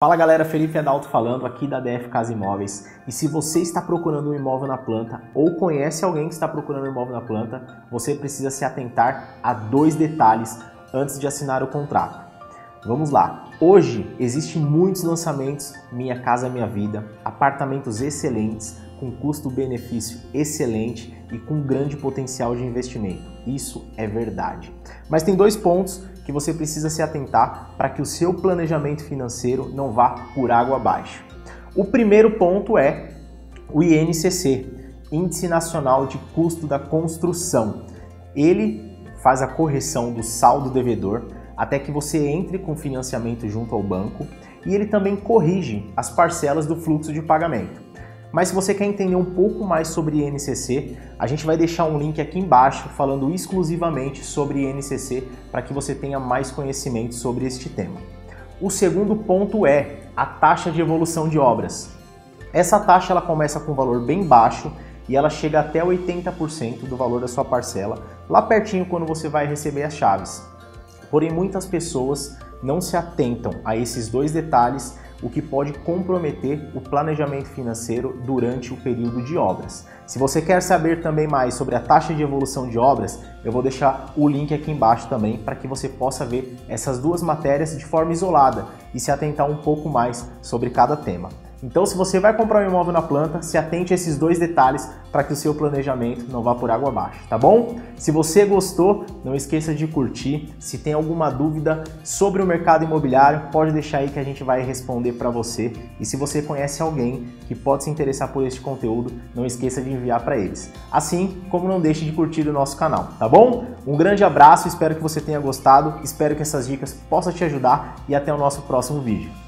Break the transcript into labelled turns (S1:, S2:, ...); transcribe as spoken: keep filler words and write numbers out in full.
S1: Fala galera, Felipe Adalto falando aqui da D F Casa Imóveis. E se você está procurando um imóvel na planta ou conhece alguém que está procurando um imóvel na planta, você precisa se atentar a dois detalhes antes de assinar o contrato. Vamos lá. Hoje existem muitos lançamentos Minha Casa Minha Vida, apartamentos excelentes, com custo-benefício excelente e com grande potencial de investimento. Isso é verdade. Mas tem dois pontos que você precisa se atentar para que o seu planejamento financeiro não vá por água abaixo. O primeiro ponto é o I N C C, Índice Nacional de Custo da Construção. Ele faz a correção do saldo devedor até que você entre com financiamento junto ao banco e ele também corrige as parcelas do fluxo de pagamento. Mas se você quer entender um pouco mais sobre I N C C, a gente vai deixar um link aqui embaixo falando exclusivamente sobre I N C C para que você tenha mais conhecimento sobre este tema. O segundo ponto é a taxa de evolução de obras. Essa taxa ela começa com um valor bem baixo e ela chega até oitenta por cento do valor da sua parcela, lá pertinho quando você vai receber as chaves. Porém, muitas pessoas não se atentam a esses dois detalhes, o que pode comprometer o planejamento financeiro durante o período de obras. Se você quer saber também mais sobre a taxa de evolução de obras, eu vou deixar o link aqui embaixo também para que você possa ver essas duas matérias de forma isolada e se atentar um pouco mais sobre cada tema. Então, se você vai comprar um imóvel na planta, se atente a esses dois detalhes para que o seu planejamento não vá por água abaixo, tá bom? Se você gostou, não esqueça de curtir. Se tem alguma dúvida sobre o mercado imobiliário, pode deixar aí que a gente vai responder para você. E se você conhece alguém que pode se interessar por este conteúdo, não esqueça de enviar para eles. Assim como não deixe de curtir o nosso canal, tá bom? Um grande abraço, espero que você tenha gostado, espero que essas dicas possam te ajudar e até o nosso próximo vídeo.